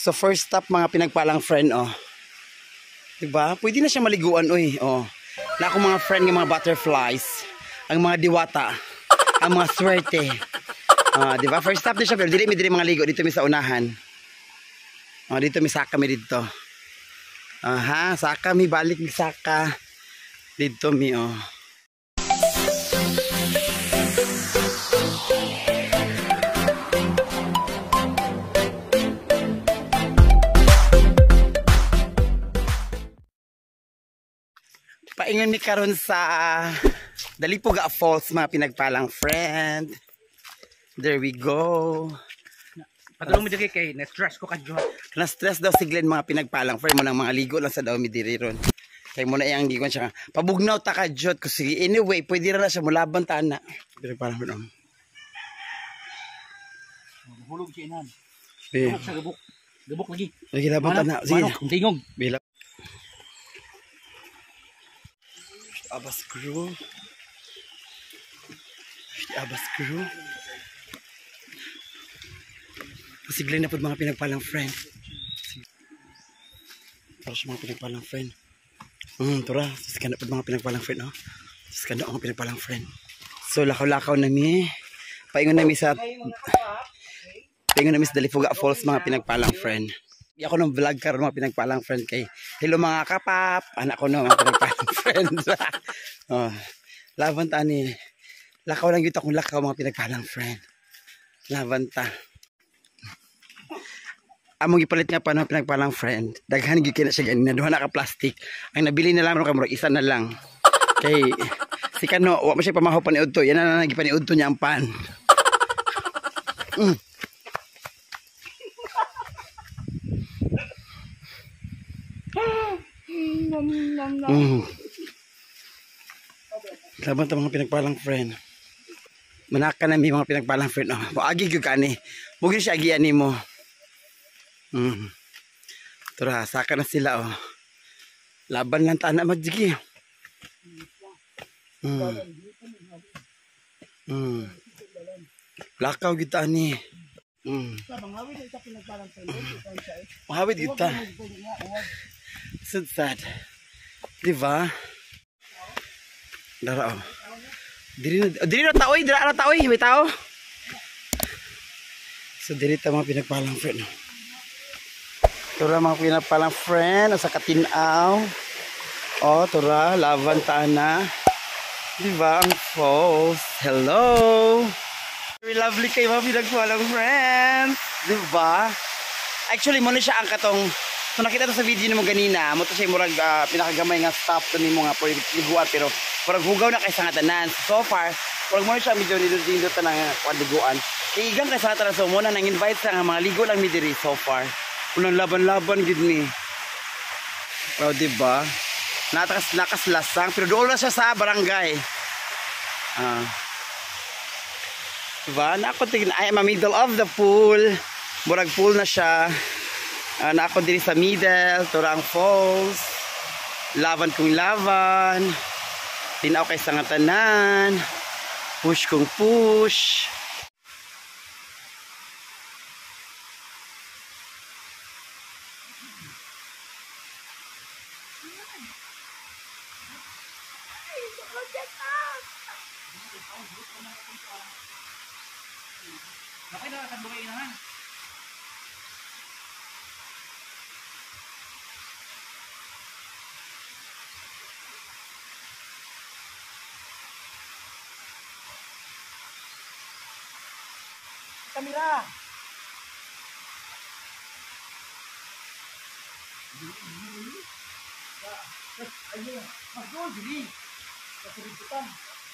So first stop mga pinagpalang friend, oh. Diba? Pwede na siya maliguan, oy. Oh. Na ako mga friend ng mga butterflies, ang mga diwata, ang mga swerte. Diba? First stop din siya, pero dili mga ligo dito mi sa unahan. Dito mi saka mi dito. Saka mi balik mi saka. Dito mi, oh. Paingon mi karon sa Dalipuga Falls mga pinagpalang friend. There we go. Padulong mi diri kay na-stress ko kadyo. Na-stress daw si Glenn mga pinagpalang friend mo nang mga ligo lang sa daw mi diri ron. Kay mo na iyang gigon siya. Pabugnaw ta kadyot ko sige. Anyway, pwede ra na siya mulaban ta na. Pero parang ano. Hulog si inan. Gubok sa gubok. Gubok lagi. Lagi laban ta na. Sige. Tingog. Bila. Abas crew. Abas crew. Pasiglan na po mga pinagpalang friend. Para sa mga pinagpalang friend. Tura. Pasiglan na po mga pinagpalang friend. Oh. Pasiglan na mga pinagpalang friend. So lakaw-lakaw na mi. Paingon na mi sa Dalipuga Falls mga pinagpalang friend. Ako nung vlog karon mga pinagpalang friend kay hello mga kapap, anak ko no mga pinagpalang friend. Laban ta ni lakaw lang gyud akong lakaw mga pinagpalang friend. Laban ta. Among gipalit nga pa ng pinagpalang friend. Daghan gyud kay na siya ganina duha na ka plastic. Ang nabili na lang ro kamurag isa na lang. Kay si kano wa mo siya pamahaw pa ni udto. Yan na nagipaniudto niya ang pan. Laban ta mga pinagpalang friend. Manaka na mi mga pinagpalang friend. Agi gyud kani. Mugi siya agian nimo. Tura, saka na sila oh. Laban lang ta na magjigi. Lakaw gyud ta ni. Mahawid gyud ta. Sad. Diba? Dara oh. Diri na taoy, may tao. So diri ta mga pinagpalang friend. Tura mga pinagpalang friend sa Katinaw. Oh, tura laban ta na. Diba ang falls? Hello. Very lovely kay mga pinagpalang friend. Diba? Actually mo na siya ang katong. So nakita to sa video nimo ganina, mo to siya murag pinakagamay nga stop to nimo nga for liguan pero murag hugaw na kay sa tanan. So far, murag mo siya medyo nido tanang liguan. Kay igang kay sa tanan so mo na nang invite sa nga mga ligo lang mi diri so far. Unang laban-laban gid ni. Oh, di ba? Nakas lasang pero doon na siya sa barangay. Diba? Na ako tingin I am a middle of the pool. Murag pool na siya. Na ako diri sa middle, Turang Falls. Laban kong laban. Tinaw kay sa tanan. Push kong push. Kamera. Ayun, magol dili. Kasiributan.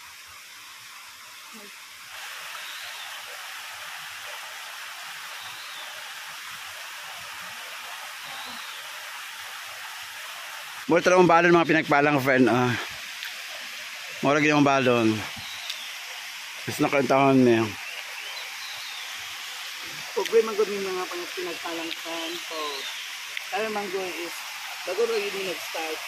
Mura talagang balon mga pinagpalang friend. Mura ginawang balon. Gusto na kauntahan niya. Problema ko yung mga pinagpalang friend. So, kaya manggo is bago rin yung nag-start.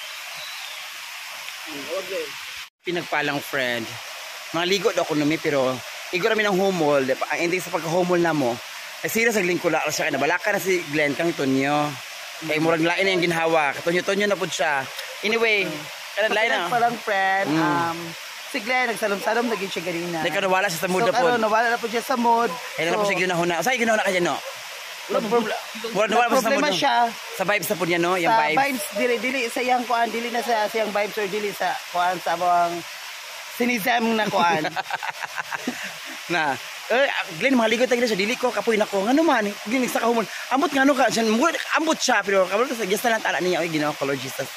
Okay. Pinagpalang friend. Mga ligo daw ko numi pero igor kami ng humol. Ang ending sa pagka-humol na mo, Ay serious ang lingkod la siya kay nabalaka na si Glenn kang Tonyo. Kay murag lain na yung ginhawa. Katonyo-tonyo na pud siya. Anyway, kada lain na. Parang friend, si Glenn nagsalom-salom naging siya ganina. Dahil ka nawala siya sa mood So na po. karon nawala na po siya sa mood. Ay na po siya ginahuna. Usay ginahuna ka dyan, no? Nawala po siya sa mood, Problema no? siya. Sa vibes na po niya, no? Yung Sa vibes. vibes, dili sa iyang kuan, dili na sa siyang vibes or dili sa kuan sa abang sinisam na kuan. Na, Glenn, mahaligot tayo sa dili ko, kapoy na ko. Nga naman, Glenn, sa kahumon. Ambot nga no ka, ambot siya, pero kabalo sa gesta lang tala niya, oy, ginawa ko, Lord Jesus.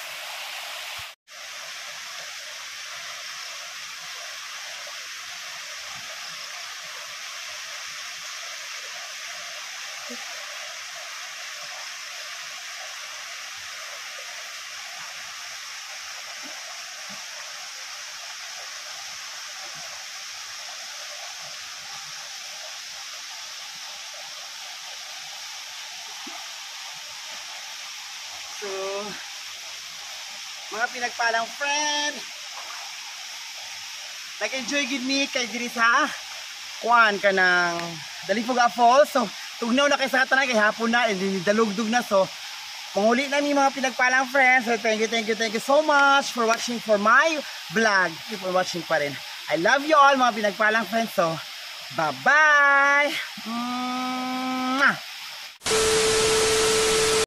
So, mga pinagpalang friend, nag-enjoy gid mi kay diri sa kuan ka ng Dalifuga Falls. So, tugnaw na kay sa katanan kay hapon na, hindi dalugdug na. So, manguli na mi mga pinagpalang friends. So, thank you so much for watching for my vlog. Thank you for watching pa rin. I love you all mga pinagpalang friends. So, bye-bye!